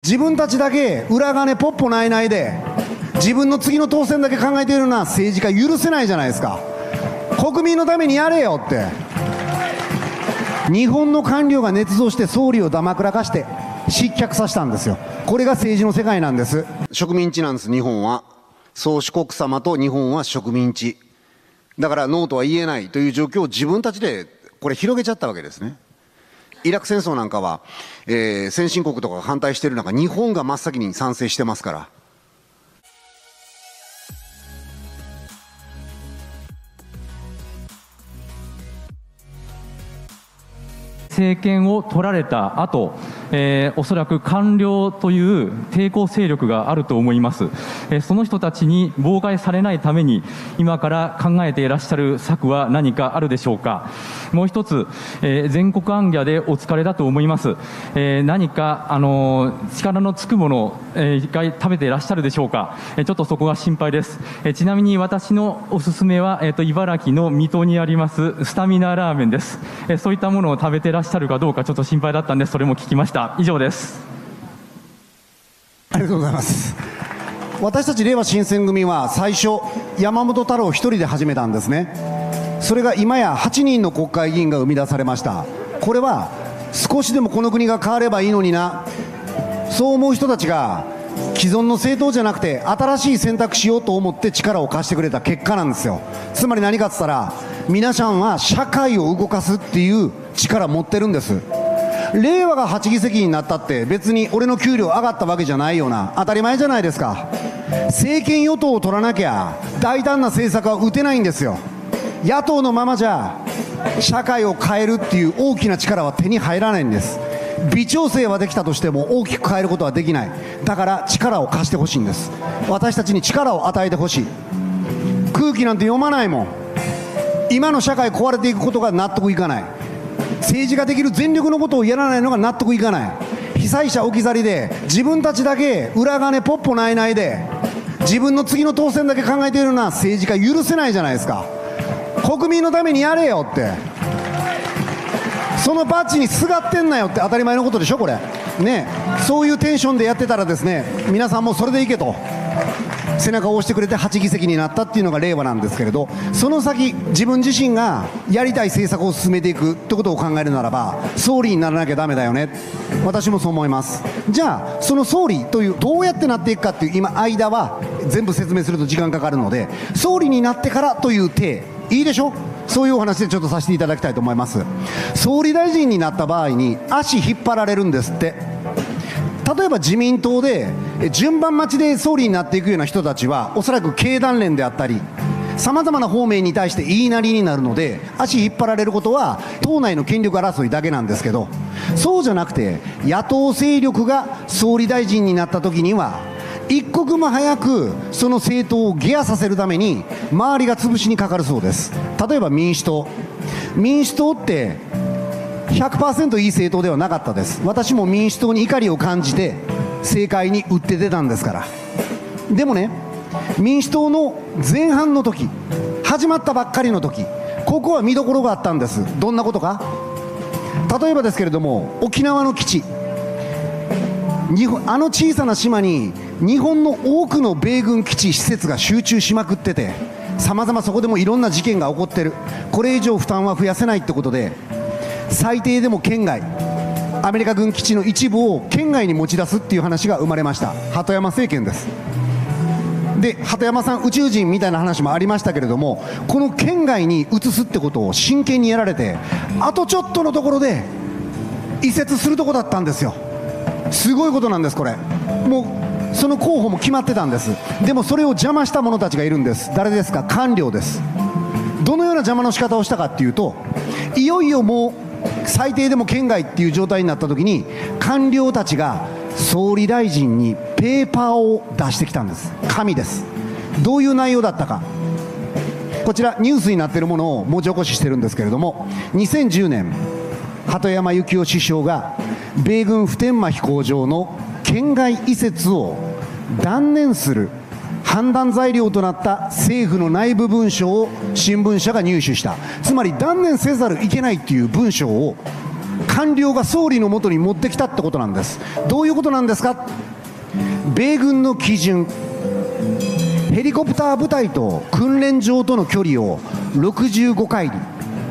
自分たちだけ裏金ポッポないないで自分の次の当選だけ考えているような政治家許せないじゃないですか。国民のためにやれよって。日本の官僚が捏造して総理をだまくらかして失脚させたんですよ。これが政治の世界なんです。植民地なんです、日本は。宗主国様と日本は植民地だからノーとは言えないという状況を自分たちでこれ広げちゃったわけですね。イラク戦争なんかは、先進国とかが反対している中、日本が真っ先に賛成してますから。 政権を取られた後、おそらく官僚という抵抗勢力があると思います。その人たちに妨害されないために今から考えていらっしゃる策は何かあるでしょうか。もう一つ、全国行脚でお疲れだと思います。何か力のつくものを一回食べていらっしゃるでしょうか。ちょっとそこが心配です。ちなみに私のおすすめは、茨城の水戸にありますスタミナラーメンです。そういったものを食べていらっしゃるかどうかちょっと心配だったんで、それも聞きました。以上です。 ありがとうございます。私たちれいわ新選組は最初山本太郎一人で始めたんですね。それが今や8人の国会議員が生み出されました。これは少しでもこの国が変わればいいのにな、そう思う人たちが既存の政党じゃなくて新しい選択しようと思って力を貸してくれた結果なんですよ。つまり何かって言ったら、皆さんは社会を動かすっていう力持ってるんです。令和が8議席になったって別に俺の給料上がったわけじゃないような、当たり前じゃないですか。政権与党を取らなきゃ大胆な政策は打てないんですよ。野党のままじゃ社会を変えるっていう大きな力は手に入らないんです。微調整はできたとしても大きく変えることはできない。だから力を貸してほしいんです。私たちに力を与えてほしい。空気なんて読まないもん。今の社会壊れていくことが納得いかない。政治ができる全力のことをやらないのが納得いかない。被災者置き去りで自分たちだけ裏金ポッポないないで自分の次の当選だけ考えているような政治家許せないじゃないですか。国民のためにやれよって。そのバッジにすがってんなよって当たり前のことでしょこれね。そういうテンションでやってたらですね、皆さんもそれでいけと背中を押してくれて8議席になったっていうのが令和なんですけれど、その先自分自身がやりたい政策を進めていくってことを考えるならば総理にならなきゃダメだよね。私もそう思います。じゃあその総理というどうやってなっていくかっていう今間は全部説明すると時間かかるので、総理になってからという体いいでしょ。そういうお話でちょっとさせていただきたいと思います。総理大臣になった場合に足引っ張られるんですって。例えば自民党で順番待ちで総理になっていくような人たちはおそらく経団連であったりさまざまな方面に対して言いなりになるので、足引っ張られることは党内の権力争いだけなんですけど、そうじゃなくて野党勢力が総理大臣になった時には一刻も早くその政党を下野させるために周りが潰しにかかるそうです。例えば民主党って 100% いい政党ではなかったです。私も民主党に怒りを感じて政界に打って出たんですから。でもね、民主党の前半の時、始まったばっかりの時、ここは見どころがあったんです。どんなことか。例えばですけれども、沖縄の基地、あの小さな島に日本の多くの米軍基地施設が集中しまくってて、さまざまそこでもいろんな事件が起こってる。これ以上負担は増やせないってことで、最低でも県外、アメリカ軍基地の一部を県外に持ち出すっていう話が生まれました。鳩山政権です。で、鳩山さん宇宙人みたいな話もありましたけれども、この県外に移すってことを真剣にやられて、あとちょっとのところで移設するとこだったんですよ。すごいことなんです。これもうその候補も決まってたんです。でもそれを邪魔した者たちがいるんです。誰ですか。官僚です。どのような邪魔の仕方をしたかっていうと、いよいよもう最低でも県外っていう状態になった時に官僚たちが総理大臣にペーパーを出してきたんです。紙です。どういう内容だったか、こちらニュースになっているものを文字起こししてるんですけれども、2010年鳩山幸夫首相が米軍普天間飛行場の県外移設を断念する判断材料となった政府の内部文書を新聞社が入手した。つまり断念せざるを得ないという文書を官僚が総理のもとに持ってきたってことなんです。どういうことなんですか。米軍の基準、ヘリコプター部隊と訓練場との距離を65海里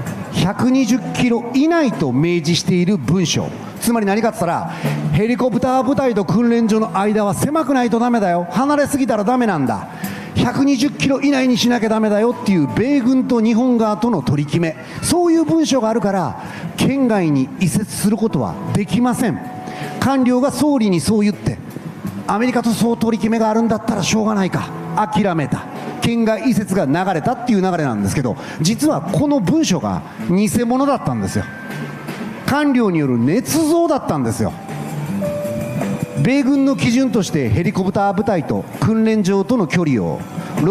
120キロ以内と明示している文書、つまり何かって言ったら、ヘリコプター部隊と訓練場の間は狭くないとダメだよ、離れすぎたらダメなんだ、120キロ以内にしなきゃダメだよっていう米軍と日本側との取り決め、そういう文書があるから県外に移設することはできません。官僚が総理にそう言って、アメリカとそう取り決めがあるんだったらしょうがないか、諦めた、県外移設が流れたっていう流れなんですけど、実はこの文書が偽物だったんですよ。官僚による捏造だったんですよ。米軍の基準としてヘリコプター部隊と訓練場との距離を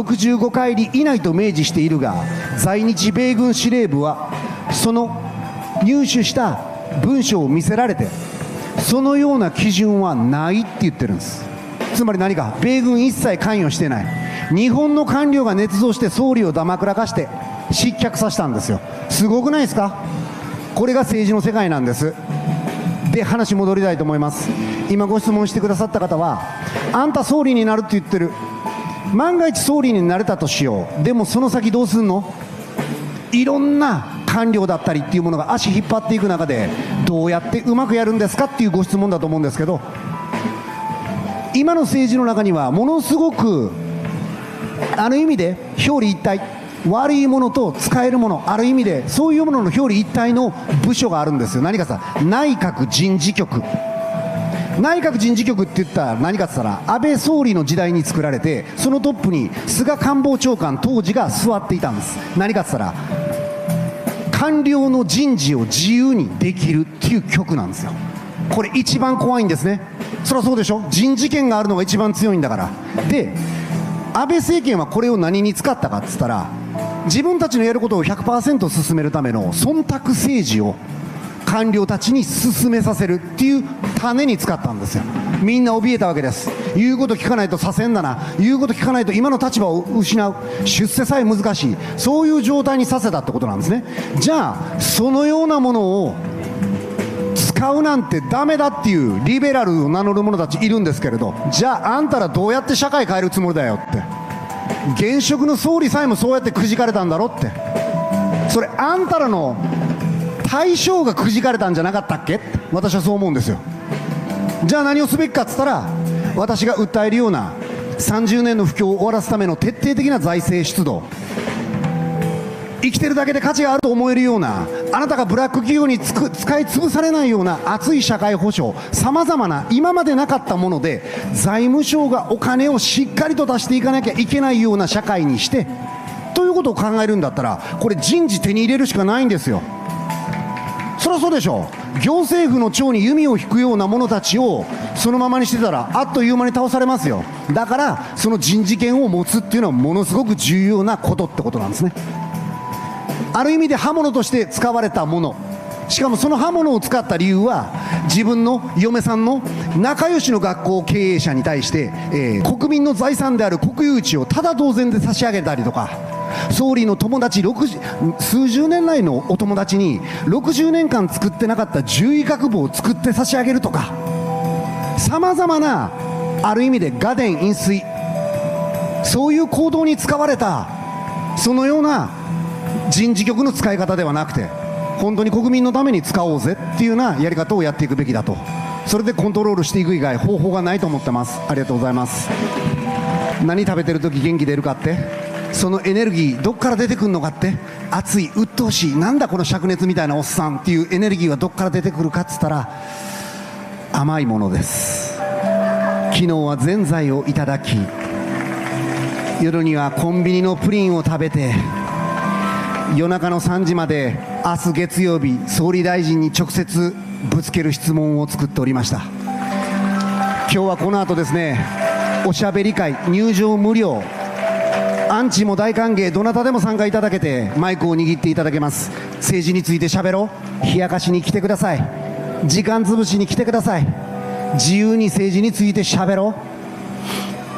65海里以内と明示しているが、在日米軍司令部はその入手した文書を見せられて、そのような基準はないって言ってるんです。つまり何か、米軍一切関与してない、日本の官僚が捏造して総理をだまくらかして失脚させたんですよ。すごくないですか。これが政治の世界なんです。で、話戻りたいと思います。今ご質問してくださった方は、あんた総理になるって言ってる、万が一総理になれたとしよう、でもその先どうすんの。いろんな官僚だったりっていうものが足引っ張っていく中で、どうやってうまくやるんですかっていうご質問だと思うんですけど、今の政治の中にはものすごくある意味で表裏一体、悪いものと使えるもの、ある意味でそういうものの表裏一体の部署があるんですよ。何かさ、内閣人事局。内閣人事局って言ったら何かって言ったら、安倍総理の時代に作られて、そのトップに菅官房長官当時が座っていたんです。何かって言ったら、官僚の人事を自由にできるっていう局なんですよ。これ一番怖いんですね。そりゃそうでしょ、人事権があるのが一番強いんだから。で、安倍政権はこれを何に使ったかって言ったら、自分たちのやることを 100% 進めるための忖度政治を官僚たちに進めさせるっていう種に使ったんですよ。みんな怯えたわけです。言うこと聞かないと左遷だな、言うこと聞かないと今の立場を失う、出世さえ難しい、そういう状態にさせたってことなんですね。じゃあそのようなものを使うなんてダメだっていうリベラルを名乗る者たちいるんですけれど、じゃああんたらどうやって社会変えるつもりだよって、現職の総理さえもそうやってくじかれたんだろって、それあんたらの対象がくじかれたんじゃなかったっけって、私はそう思うんですよ。じゃあ何をすべきかっつったら、私が訴えるような30年の不況を終わらすための徹底的な財政出動、生きてるだけで価値があると思えるような、あなたがブラック企業に使い潰されないような厚い社会保障、さまざまな今までなかったもので、財務省がお金をしっかりと出していかなきゃいけないような社会にしてということを考えるんだったら、これ人事手に入れるしかないんですよ。そりゃそうでしょう。行政府の長に弓を引くような者たちをそのままにしてたらあっという間に倒されますよ。だからその人事権を持つっていうのはものすごく重要なことってことなんですね。ある意味で刃物として使われたもの、しかもその刃物を使った理由は、自分の嫁さんの仲良しの学校経営者に対して、国民の財産である国有地をただ同然で差し上げたりとか、総理の友達数十年来のお友達に60年間作ってなかった獣医学部を作って差し上げるとか、さまざまなある意味で雅典飲水、そういう行動に使われた、そのような人事局の使い方ではなくて、本当に国民のために使おうぜっていうようなやり方をやっていくべきだと、それでコントロールしていく以外方法がないと思ってます。ありがとうございます。何食べてる時元気出るかって、そのエネルギーどっから出てくるのかって、熱い鬱陶しい、なんだこの灼熱みたいなおっさんっていうエネルギーはどっから出てくるかっつったら、甘いものです。昨日はぜんざいをいただき、夜にはコンビニのプリンを食べて、夜中の3時まで明日月曜日総理大臣に直接ぶつける質問を作っておりました。今日はこの後ですね、おしゃべり会、入場無料、アンチも大歓迎、どなたでも参加いただけてマイクを握っていただけます。政治についてしゃべろう、冷やかしに来てください、時間つぶしに来てください、自由に政治についてしゃべろう。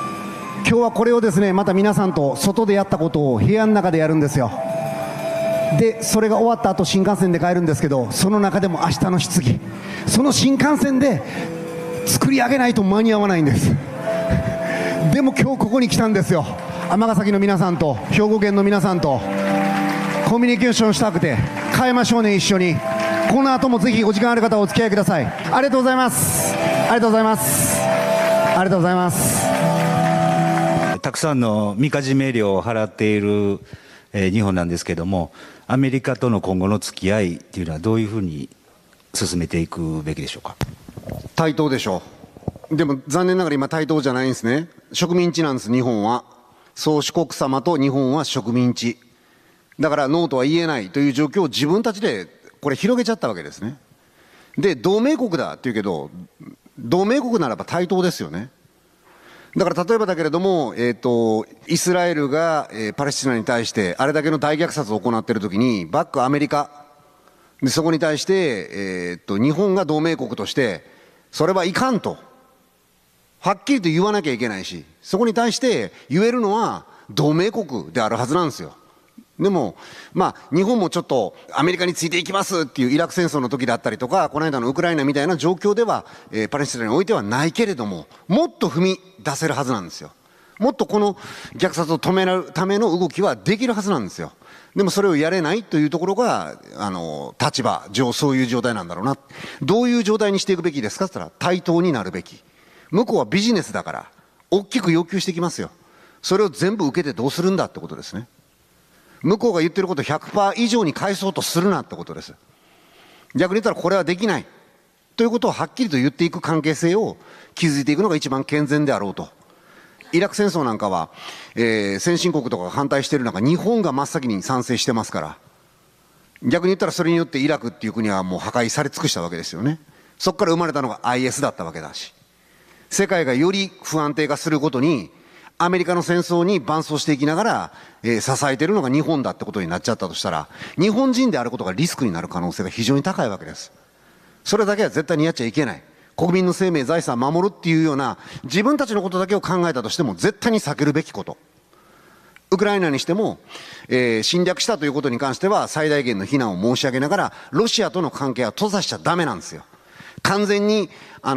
今日はこれをですね、また皆さんと外でやったことを部屋の中でやるんですよ。 でそれが終わった後新幹線で帰るんですけど、その中でも明日の質疑、その新幹線で作り上げないと間に合わないんです。でも今日ここに来たんですよ。尼崎の皆さんと兵庫県の皆さんとコミュニケーションしたくて変えましょうね、一緒に。この後もぜひお時間ある方はお付き合いください。ありがとうございます。ありがとうございます。ありがとうございます。 たくさんのみかじめ料を払っている、日本なんですけども、アメリカとの今後の付き合いっていうのはどういうふうに進めていくべきでしょうか。 対等でしょう。でも残念ながら今対等じゃないんですね。植民地なんです、日本は。宗主国様と日本は植民地だからノーとは言えないという状況を自分たちでこれ広げちゃったわけですね。で同盟国だって言うけど、同盟国ならば対等ですよね。だから例えばだけれども、イスラエルが、パレスチナに対してあれだけの大虐殺を行っているときにバックアメリカで、そこに対して、日本が同盟国としてそれはいかんとはっきりと言わなきゃいけないし、そこに対して言えるのは同盟国であるはずなんですよ。でも日本もちょっとアメリカについていきますっていうイラク戦争の時だったりとか、この間のウクライナみたいな状況では、パレスチナにおいてはないけれども、もっと踏み出せるはずなんですよ。もっとこの虐殺を止めるための動きはできるはずなんですよ。でもそれをやれないというところが立場上そういう状態なんだろうな。どういう状態にしていくべきですかって言ったら対等になるべき。向こうはビジネスだから大きく要求してきますよ。それを全部受けてどうするんだってことですね。向こうが言ってること 100% 以上に返そうとするなってことです。逆に言ったらこれはできないということをはっきりと言っていく関係性を築いていくのが一番健全であろうと。イラク戦争なんかは、先進国とかが反対している中、日本が真っ先に賛成してますから、逆に言ったらそれによってイラクっていう国はもう破壊され尽くしたわけですよね。そこから生まれたのが IS だったわけだし、世界がより不安定化することにアメリカの戦争に伴走していきながら、支えているのが日本だってことになっちゃったとしたら、日本人であることがリスクになる可能性が非常に高いわけです。それだけは絶対にやっちゃいけない。国民の生命財産を守るっていうような自分たちのことだけを考えたとしても絶対に避けるべきこと。ウクライナにしても、侵略したということに関しては最大限の非難を申し上げながら、ロシアとの関係は閉ざしちゃダメなんですよ。完全に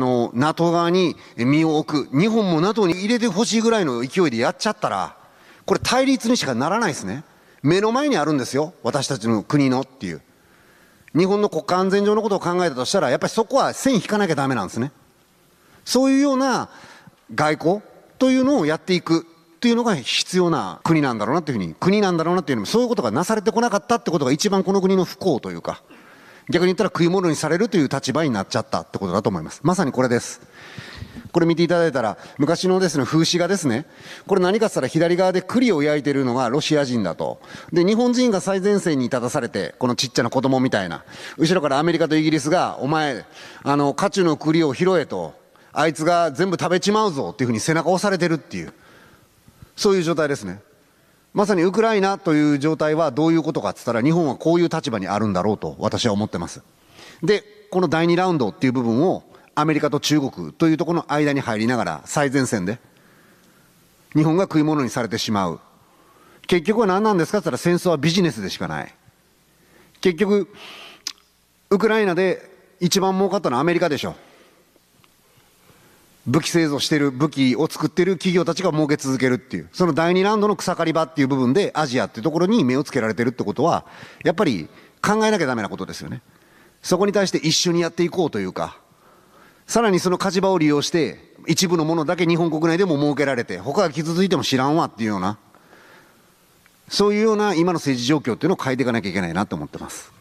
NATO 側に身を置く、日本も NATO に入れてほしいぐらいの勢いでやっちゃったら、これ対立にしかならないですね。目の前にあるんですよ、私たちの国のっていう。日本の国家安全上のことを考えたとしたら、やっぱりそこは線引かなきゃダメなんですね。そういうような外交というのをやっていくというのが必要な国なんだろうなというふうに、国なんだろうなというのも、そういうことがなされてこなかったってことが一番この国の不幸というか、逆に言ったら食い物にされるという立場になっちゃったってことだと思います。まさにこれです。これ見ていただいたら、昔のですね、風刺画ですね。これ何かって言ったら左側で栗を焼いてるのがロシア人だと。で、日本人が最前線に立たされて、このちっちゃな子供みたいな。後ろからアメリカとイギリスが、お前、カチュの栗を拾えと。あいつが全部食べちまうぞっていうふうに背中を押されてるっていう。そういう状態ですね。まさにウクライナという状態はどういうことかって言ったら、日本はこういう立場にあるんだろうと私は思ってます。で、この第2ラウンドっていう部分をアメリカと中国というところの間に入りながら最前線で日本が食い物にされてしまう。結局は何なんですかって言ったら、戦争はビジネスでしかない。結局ウクライナで一番儲かったのはアメリカでしょ。武器製造している、武器を作っている企業たちが儲け続けるっていう、その第2ラウンドの草刈り場っていう部分でアジアっていうところに目をつけられてるってことは、やっぱり考えなきゃダメなことですよね。そこに対して一緒にやっていこうというか、さらにその火事場を利用して一部のものだけ日本国内でも設けられて、他が傷ついても知らんわっていうような、そういうような今の政治状況っていうのを変えていかなきゃいけないなと思ってます。